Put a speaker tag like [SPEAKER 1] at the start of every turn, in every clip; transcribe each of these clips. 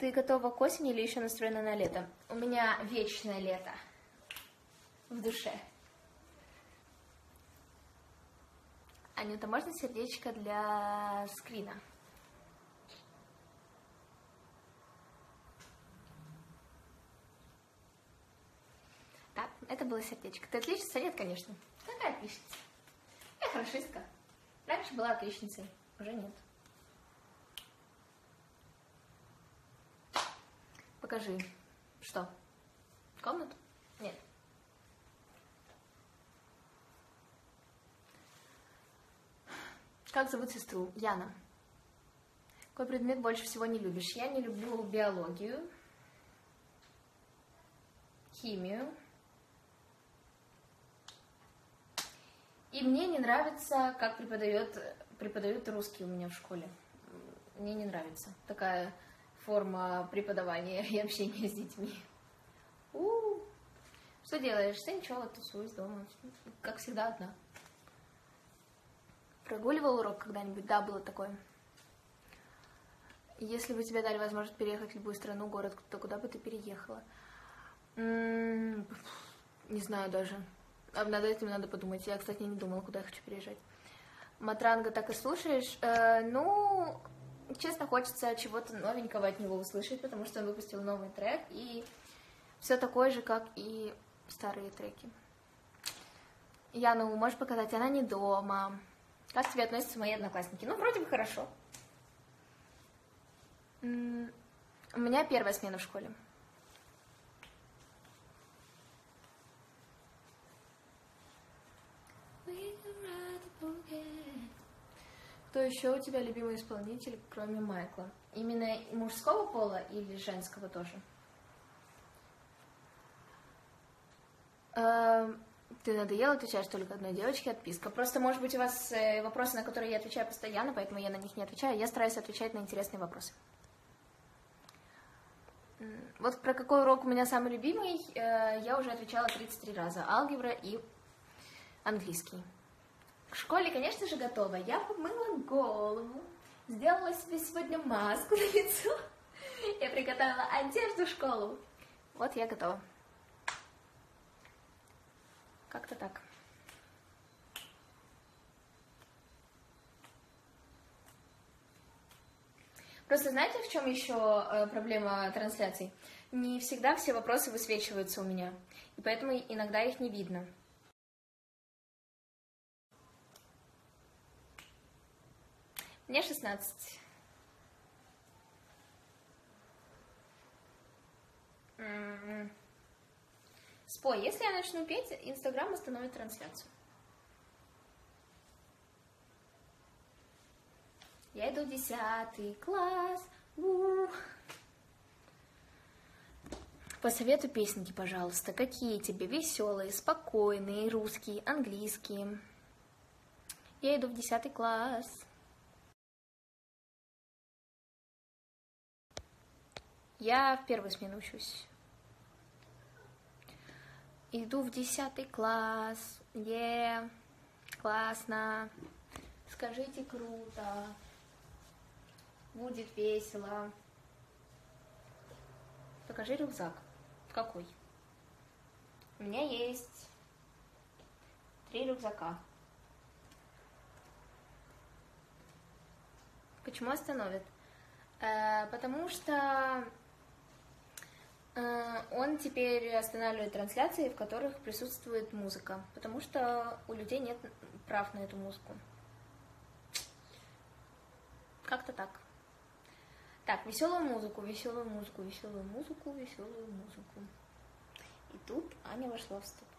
[SPEAKER 1] Ты готова к осени или еще настроена на лето? У меня вечное лето в душе. Анюта, можно сердечко для скрина? Да, это было сердечко. Ты отличница? Нет, конечно. Какая отличница? Я хорошистка. Раньше была отличницей, уже нет. Покажи. Что? Комнату? Нет. Как зовут сестру? Яна. Какой предмет больше всего не любишь? Я не люблю биологию, химию. И мне не нравится, как преподают русский у меня в школе. Мне не нравится такая форма преподавания и общения с детьми. Что делаешь? Да ничего, тусуюсь дома. Как всегда, одна. Прогуливал урок когда-нибудь? Да, было такое. Если бы тебе дали возможность переехать в любую страну, город, то куда бы ты переехала? Не знаю даже. Над этим надо подумать. Я, кстати, не думала, куда я хочу переезжать. Матранга, так и слушаешь? Ну, честно, хочется чего-то новенького от него услышать, потому что он выпустил новый трек, и все такое же, как и старые треки. Яну, можешь показать? Она не дома. Как к тебе относятся мои одноклассники? Ну, вроде бы хорошо. У меня первая смена в школе. Кто еще у тебя любимый исполнитель, кроме Майкла? Именно мужского пола или женского тоже? Ты надоела, отвечаешь только одной девочке, отписка. Просто, может быть, у вас вопросы, на которые я отвечаю постоянно, поэтому я на них не отвечаю. Я стараюсь отвечать на интересные вопросы. Вот про какой урок у меня самый любимый, я уже отвечала 33 раза. Алгебра и английский. К школе, конечно же, готова. Я помыла голову, сделала себе сегодня маску на лицо. Я приготовила одежду в школу. Вот я готова. Как-то так. Просто знаете, в чем еще проблема трансляций? Не всегда все вопросы высвечиваются у меня, и поэтому иногда их не видно. Мне 16. Спой, если я начну петь, Инстаграм остановит трансляцию. Я иду в 10 класс. Посоветуй песенки, пожалуйста. Какие тебе? Веселые, спокойные, русские, английские. Я иду в 10 класс. Я в первую смену учусь. Иду в 10 класс. Классно. Скажите, круто. Будет весело. Покажи рюкзак. Какой? У меня есть 3 рюкзака. Почему остановит? Потому что он теперь останавливает трансляции, в которых присутствует музыка, потому что у людей нет прав на эту музыку. Как-то так. Так, веселую музыку, веселую музыку, веселую музыку, веселую музыку. И тут Аня вошла в ступор.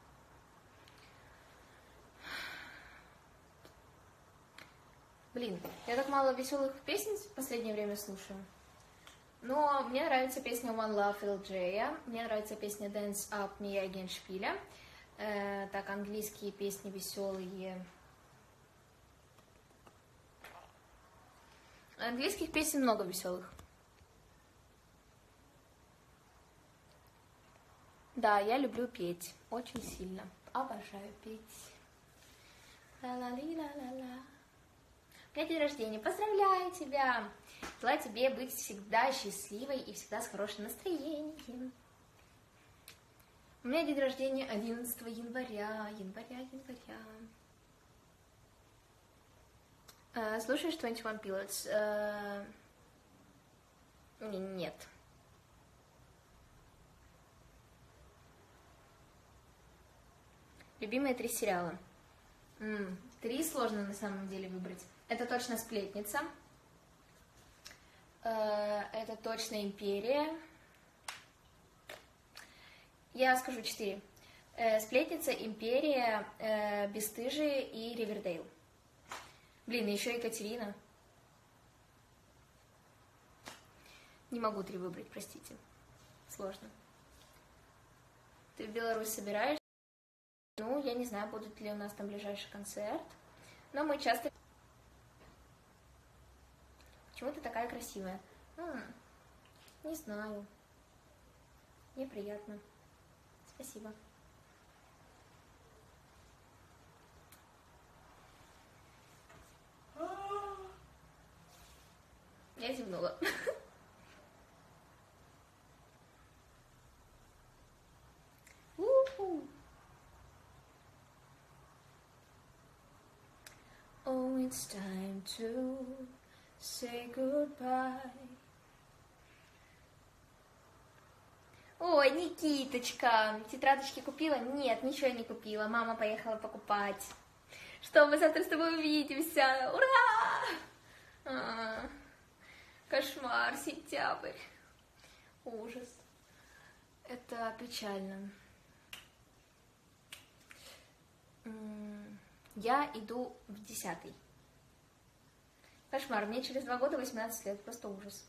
[SPEAKER 1] Блин, я так мало веселых песен в последнее время слушаю. Но мне нравится песня One Love LJ, мне нравится песня Dance Up Mia Геншпиля. Так, английские песни веселые. Английских песен много веселых. Да, я люблю петь. Очень сильно. Обожаю петь. Ла-ла-ли-ла-ла-ла. У меня день рождения, поздравляю тебя! Желаю тебе быть всегда счастливой и всегда с хорошим настроением. У меня день рождения 11 января. Слушаешь 21 Pilots? Нет. Любимые 3 сериала. 3 сложно на самом деле выбрать. Это точно «Сплетница». Это точно «Империя». Я скажу 4. «Сплетница», «Империя», «Бесстыжие» и «Ривердейл». Блин, еще Екатерина. Не могу 3 выбрать, простите. Сложно. Ты в Беларусь собираешься? Ну, я не знаю, будет ли у нас там ближайший концерт. Но мы часто... Почему ты такая красивая? Не знаю. Мне приятно. Спасибо. Я зевнула. Oh, it's time to say goodbye. Ой, Никиточка, тетрадочки купила? Нет, ничего не купила. Мама поехала покупать. Что, мы завтра с тобой увидимся? Ура! Кошмар, сентябрь. Ужас. Это печально. Я иду в 10-й. Кошмар, мне через 2 года 18 лет, просто ужас.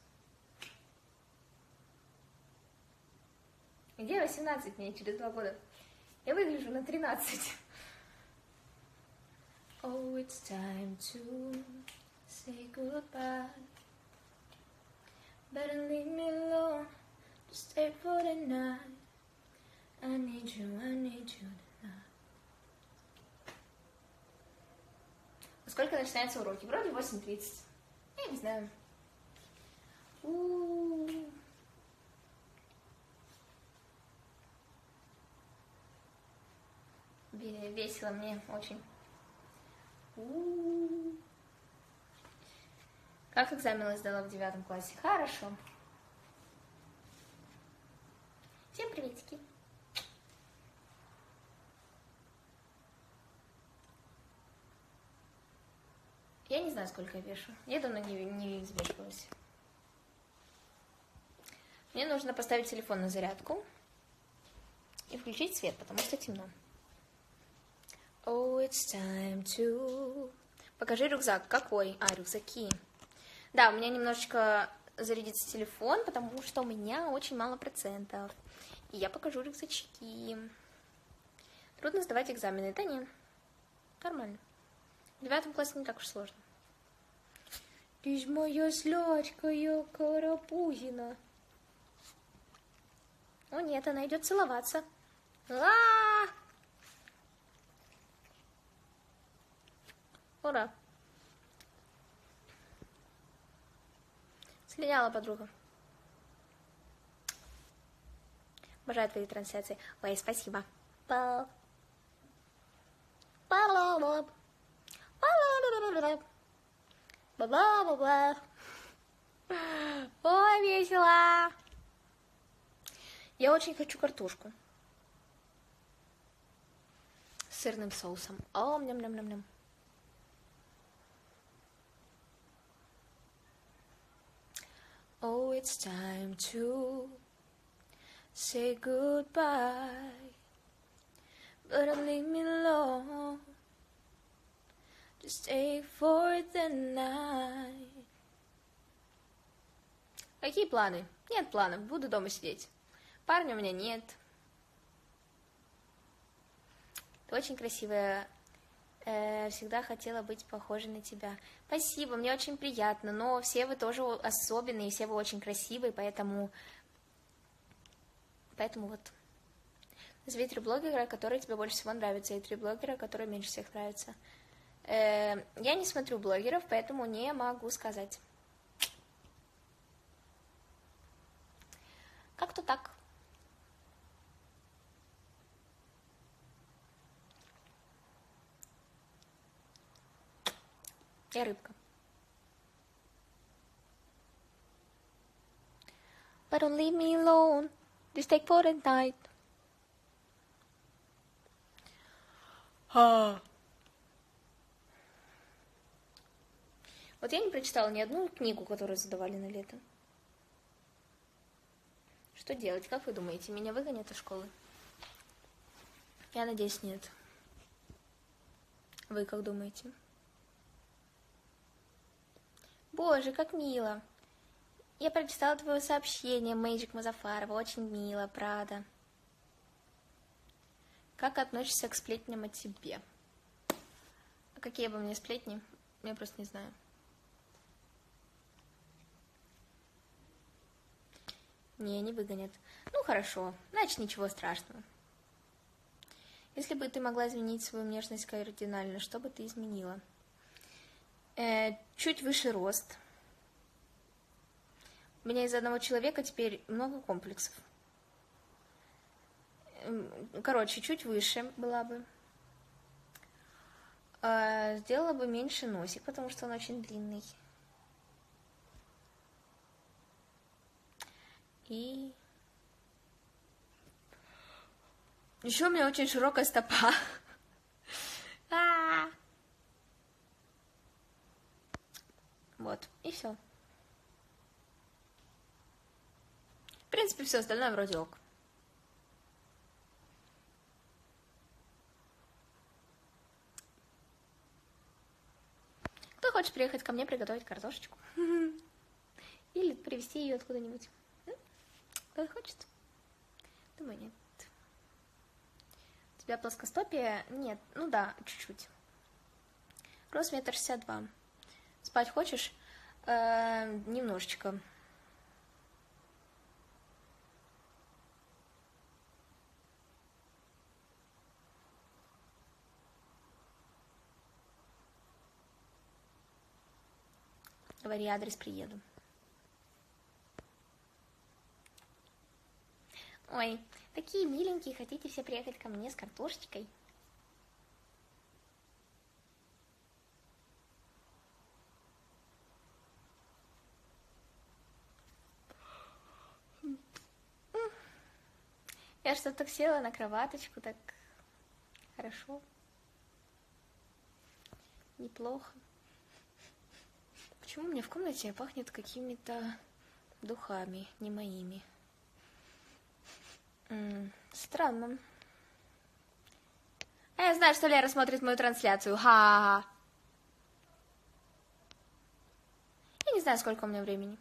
[SPEAKER 1] Где 18 мне через 2 года? Я выгляжу на 13. Oh, it's time to say goodbye. Better leave me alone, just stay for the night. I need you tonight. Сколько начинаются уроки? Вроде 8:30. Я не знаю. Весело мне очень. Как экзамены сдала в 9 классе? Хорошо. Всем приветики. Я не знаю, сколько я вешу. Я давно не взвешивалась. Мне нужно поставить телефон на зарядку и включить свет, потому что темно. Oh, it's time to... Покажи рюкзак. Какой? Рюкзаки. Да, у меня немножечко зарядится телефон, потому что у меня очень мало процентов. И я покажу рюкзачки. Трудно сдавать экзамены. Да нет, нормально. В 9 классе не так уж сложно. Ты ж моя сладкая карапузина. О нет, она идет целоваться. Ура! Слиняла подруга. Обожаю твои трансляции. Ой, спасибо. Ой, весело. Я очень хочу картошку с сырным соусом. О, ням-ням-ням-ням. Oh, it's time to say goodbye, but don't leave me alone, just stay for the night. Какие планы? Нет планов, буду дома сидеть. Парня у меня нет. Ты очень красивая. Всегда хотела быть похожей на тебя. Спасибо, мне очень приятно, но все вы тоже особенные, все вы очень красивые, поэтому вот. Назови 3 блогера, которые тебе больше всего нравятся, и 3 блогера, которые меньше всех нравятся. Я не смотрю блогеров, поэтому не могу сказать. Как-то так. Я рыбка. But don't leave me alone. This take for the night. Вот я не прочитала ни одну книгу, которую задавали на лето. Что делать? Как вы думаете, меня выгонят из школы? Я надеюсь, нет. Вы как думаете? Боже, как мило. Я прочитала твое сообщение, Мэйджик Мазафарова. Очень мило, правда. Как относишься к сплетням о тебе? А какие обо мне сплетни? Я просто не знаю. Не выгонят. Ну, хорошо. Значит, ничего страшного. Если бы ты могла изменить свою внешность кардинально, что бы ты изменила? Чуть выше рост. У меня из одного человека теперь много комплексов. Короче, чуть выше была бы. Сделала бы меньше носик, потому что он очень длинный. И еще у меня очень широкая стопа. Вот, и все. В принципе, все остальное вроде ок. Кто хочет приехать ко мне приготовить картошечку? Или привезти ее откуда-нибудь? Кто хочет? Думаю, нет. У тебя плоскостопие? Нет. Ну да, чуть-чуть. Рост 1,62 м. Спать хочешь? Немножечко. Говори адрес, приеду. Ой, такие миленькие, хотите все приехать ко мне с картошечкой? Я что-то так села на кроваточку, так хорошо. Неплохо. Почему у меня в комнате пахнет какими-то духами, не моими? Странно. А я знаю, что Лера смотрит мою трансляцию. Ха-ха-ха. Я не знаю, сколько у меня времени.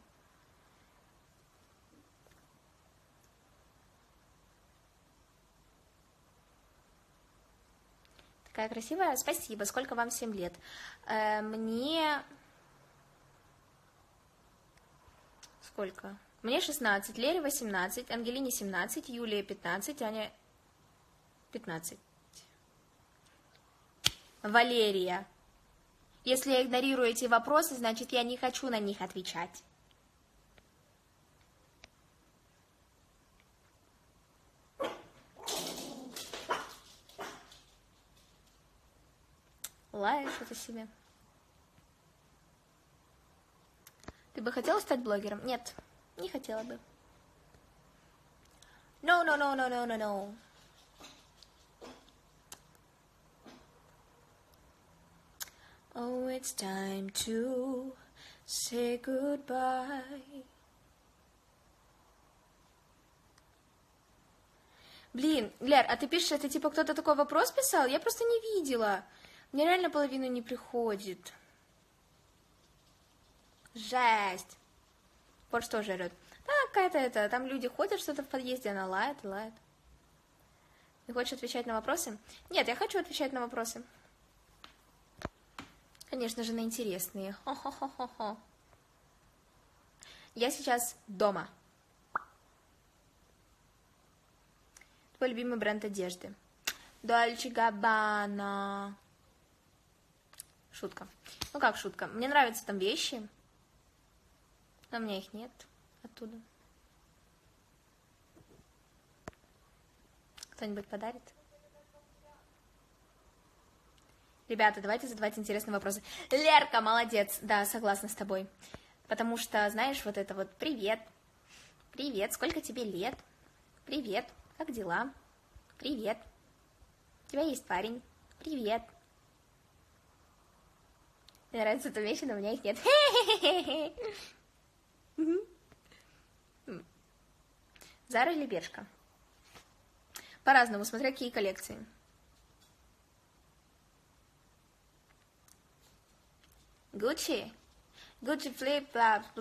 [SPEAKER 1] Такая красивая. Спасибо. Сколько вам? 7 лет. Мне... Сколько? Мне 16, Лере 18, Ангелине 17, Юлии 15, Аня 15. Валерия. Если я игнорирую эти вопросы, значит, я не хочу на них отвечать. Лаешь это себе. Ты бы хотела стать блогером? Нет, не хотела бы. No, no, no, no, no, no, no. Oh, it's time to say goodbye. Блин, Лер, а ты пишешь, это типа кто-то такой вопрос писал? Я просто не видела. Мне реально половина не приходит. Жесть. Вот что же орёт. Да, какая-то это, там люди ходят, что-то в подъезде, она лает и лает. Ты хочешь отвечать на вопросы? Нет, я хочу отвечать на вопросы. Конечно же, на интересные. Хо-хо-хо-хо-хо. Я сейчас дома. Твой любимый бренд одежды. Дольче Габбана. Шутка. Ну как шутка? Мне нравятся там вещи, но у меня их нет оттуда. Кто-нибудь подарит? Ребята, давайте задавать интересные вопросы. Лерка, молодец. Да, согласна с тобой. Потому что, знаешь, вот это вот «Привет». Привет, сколько тебе лет? Привет, как дела? Привет. У тебя есть парень? Привет. Мне нравится эта вещь, но у меня их нет. Зара или Бершка? По-разному, смотря какие коллекции. Гуччи? Гуччи флип,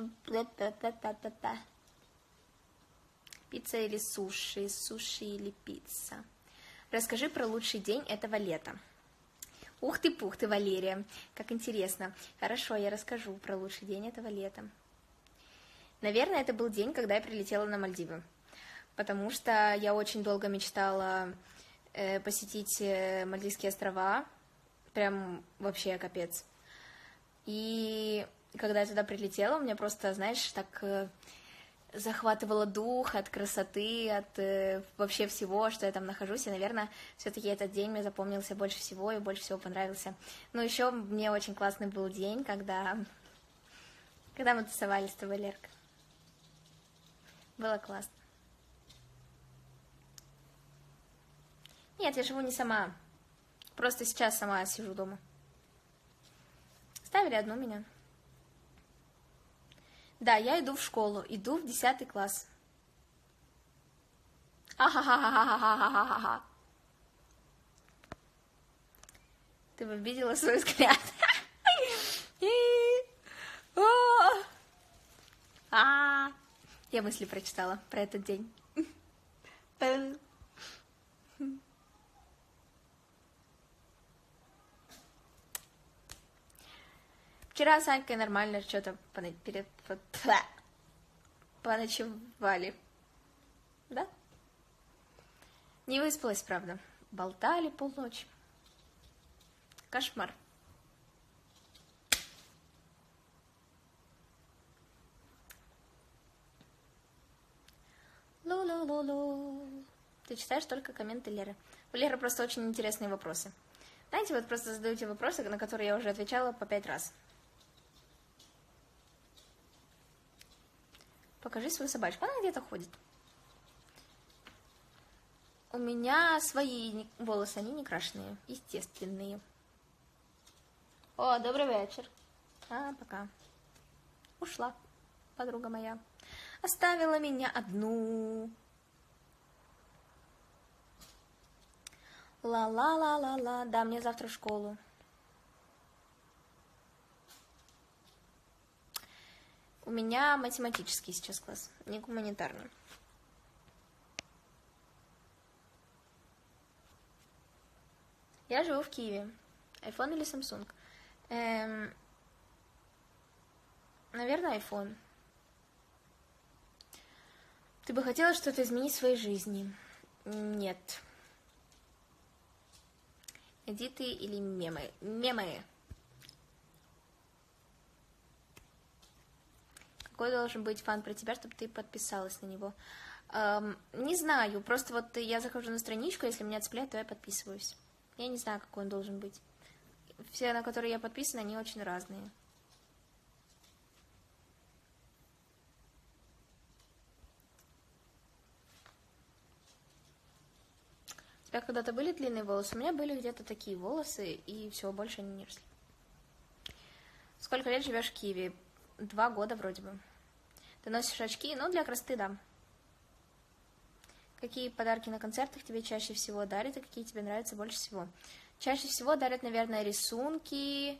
[SPEAKER 1] пицца или суши? Суши или пицца? Расскажи про лучший день этого лета. Ух ты, пух ты, Валерия, как интересно. Хорошо, я расскажу про лучший день этого лета. Наверное, это был день, когда я прилетела на Мальдивы, потому что я очень долго мечтала посетить Мальдивские острова, прям вообще капец. И когда я туда прилетела, у меня просто, знаешь, так захватывало дух от красоты, от вообще всего, что я там нахожусь, и, наверное, все-таки этот день мне запомнился больше всего и больше всего понравился. Но еще мне очень классный был день, когда мы тусовались с тобой, Лерка. Было классно. Нет, я живу не сама. Просто сейчас сама сижу дома. Ставили одну меня. Да, я иду в школу, иду в 10 класс. Ахахахахахахахаха. Ты бы видела свой взгляд. Я мысли прочитала про этот день. Вчера с Анькой нормально что-то поночевали. Да? Не выспалась, правда. Болтали полночи. Кошмар. Лу-лу-лу-лу. Ты читаешь только комменты Леры. У Леры просто очень интересные вопросы. Знаете, вот просто задаете вопросы, на которые я уже отвечала по 5 раз. Покажи свою собачку. Она где-то ходит. У меня свои волосы, они не крашеные, естественные. О, добрый вечер. Пока. Ушла подруга моя. Оставила меня одну. Ла-ла-ла-ла-ла. Да, мне завтра в школу. У меня математический сейчас класс, не гуманитарный. Я живу в Киеве. iPhone или Samsung? Наверное, iPhone. Ты бы хотела что-то изменить в своей жизни? Нет. Эдиты или мемы? Мемы. Какой должен быть фан про тебя, чтобы ты подписалась на него? Не знаю, просто вот я захожу на страничку, если меня цепляет, то я подписываюсь. Я не знаю, какой он должен быть. Все, на которые я подписана, они очень разные. У тебя когда-то были длинные волосы? У меня были где-то такие волосы, и все, больше они не росли. Сколько лет живешь в Киеве? 2 года вроде бы. Ты носишь очки? Ну, для красоты, да. Какие подарки на концертах тебе чаще всего дарят, и какие тебе нравятся больше всего? Чаще всего дарят, наверное, рисунки,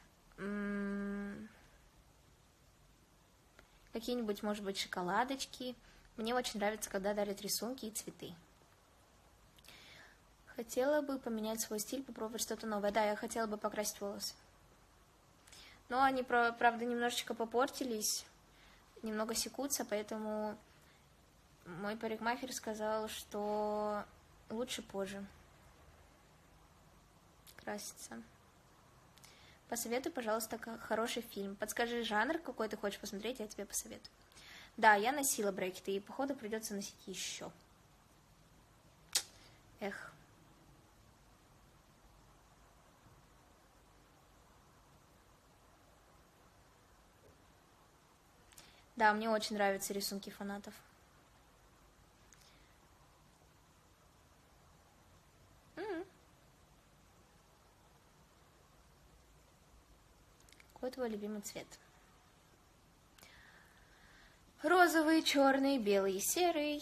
[SPEAKER 1] какие-нибудь, может быть, шоколадочки. Мне очень нравится, когда дарят рисунки и цветы. Хотела бы поменять свой стиль, попробовать что-то новое. Да, я хотела бы покрасить волосы. Но они, правда, немножечко попортились, немного секутся, поэтому мой парикмахер сказал, что лучше позже краситься.
[SPEAKER 2] Посоветуй, пожалуйста, хороший фильм. Подскажи жанр, какой ты хочешь посмотреть, я тебе посоветую. Да, я носила брекеты, и, походу, придется носить еще. Эх. Да, мне очень нравятся рисунки фанатов. Какой твой любимый цвет? Розовый, черный, белый, серый.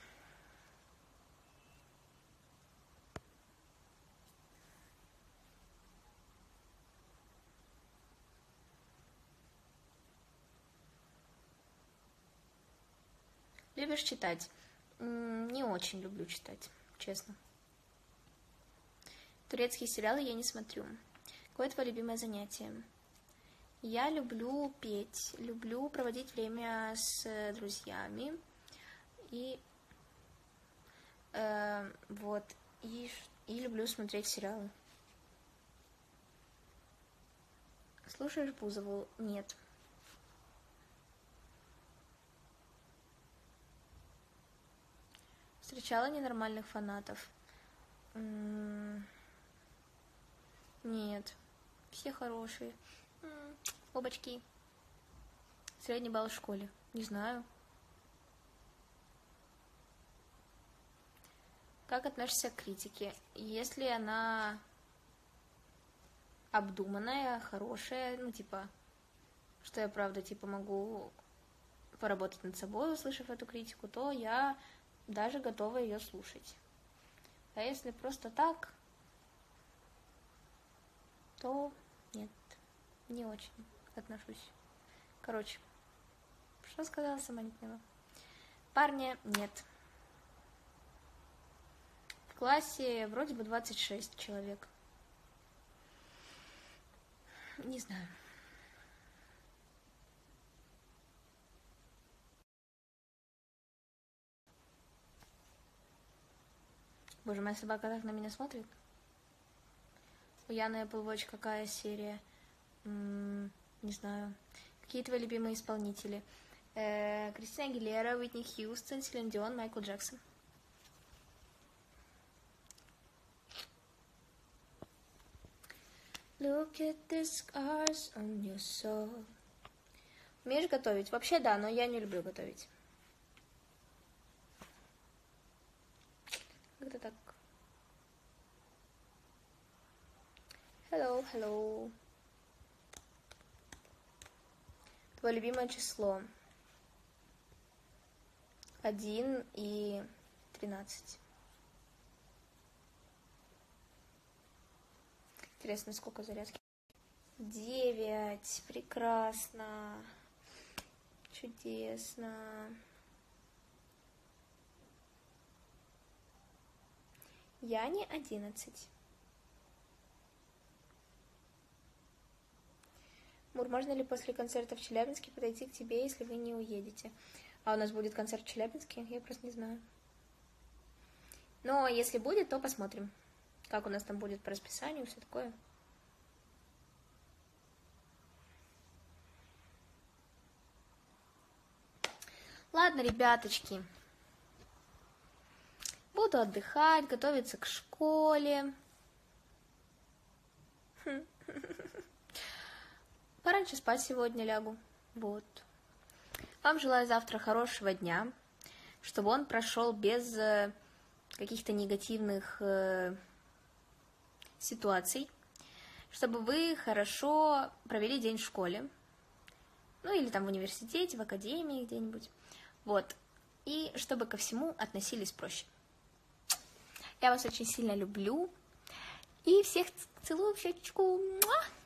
[SPEAKER 2] Любишь читать? Не очень люблю читать, честно. Турецкие сериалы я не смотрю. Какое твое любимое занятие? Я люблю петь, люблю проводить время с друзьями. И вот. И люблю смотреть сериалы. Слушаешь Бузову? Нет. Встречала ненормальных фанатов? Нет. Все хорошие. Бобочки. Средний балл в школе. Не знаю. Как относишься к критике? Если она обдуманная, хорошая, ну, типа, что я, правда, типа, могу поработать над собой, услышав эту критику, то я даже готова ее слушать. А если просто так, то нет, не очень отношусь. Короче, что сказала, сама не поняла. Парня нет. В классе вроде бы 26 человек. Не знаю. Боже, моя собака так на меня смотрит. У Яны Apple Watch какая серия? Не знаю. Какие твои любимые исполнители? Кристина Агилера, Уитни Хьюстон, Селин Дион, Майкл Джексон. Look at the scars on your soul. Умеешь готовить? Вообще да, но я не люблю готовить. Как-то так. Hello, hello. Твое любимое число? 1 и 13. Интересно, сколько зарядки? 9. Прекрасно. Чудесно. Я не 11. Мур, можно ли после концерта в Челябинске подойти к тебе, если вы не уедете? А у нас будет концерт в Челябинске? Я просто не знаю. Но если будет, то посмотрим, как у нас там будет по расписанию, все такое. Ладно, ребяточки. Буду отдыхать, готовиться к школе. Пораньше спать сегодня лягу. Вот. Вам желаю завтра хорошего дня, чтобы он прошел без каких-то негативных ситуаций, чтобы вы хорошо провели день в школе, ну или там в университете, в академии где-нибудь. Вот. И чтобы ко всему относились проще. Я вас очень сильно люблю. И всех целую в щечку.